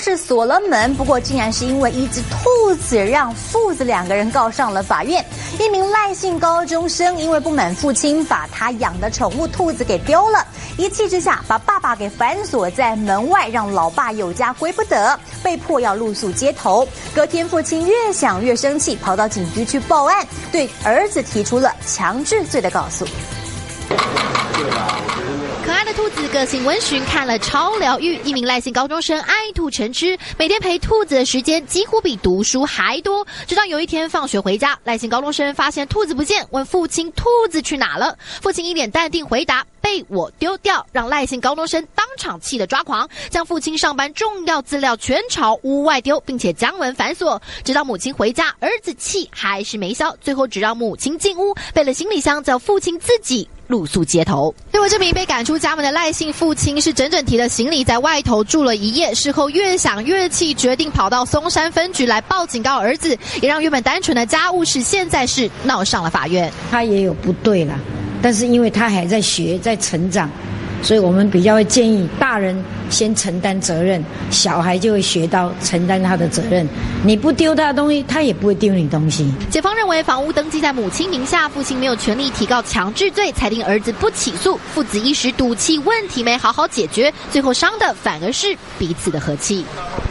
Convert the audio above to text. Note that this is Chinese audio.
是锁了门，不过竟然是因为一只兔子让父子2个人告上了法院。一名赖姓高中生因为不满父亲把他养的宠物兔子给丢了，一气之下把爸爸给反锁在门外，让老爸有家归不得，被迫要露宿街头。隔天父亲越想越生气，跑到警局去报案，对儿子提出了强制罪的告诉。 可爱的兔子个性温驯，看了超疗愈。一名赖姓高中生爱兔成痴，每天陪兔子的时间几乎比读书还多。直到有一天放学回家，赖姓高中生发现兔子不见，问父亲兔子去哪了。父亲一脸淡定回答：被我丢掉，让赖姓高中生当场气得抓狂，将父亲上班重要资料全朝屋外丢，并且将门反锁。直到母亲回家，儿子气还是没消，最后只让母亲进屋，背了行李箱叫父亲自己露宿街头。对我这名被赶出家门的赖姓父亲，是整整提了行李在外头住了1夜，事后越想越气，决定跑到松山分局来报警告儿子，也让原本单纯的家务事现在是闹上了法院。 他也有不对啦，但是因为他还在学，在成长，所以我们比较会建议大人先承担责任，小孩就会学到承担他的责任。你不丢他的东西，他也不会丢你东西。 检方认为房屋登记在母亲名下，父亲没有权利提告强制罪，裁定儿子不起诉。父子一时赌气，问题没好好解决，最后伤的反而是彼此的和气。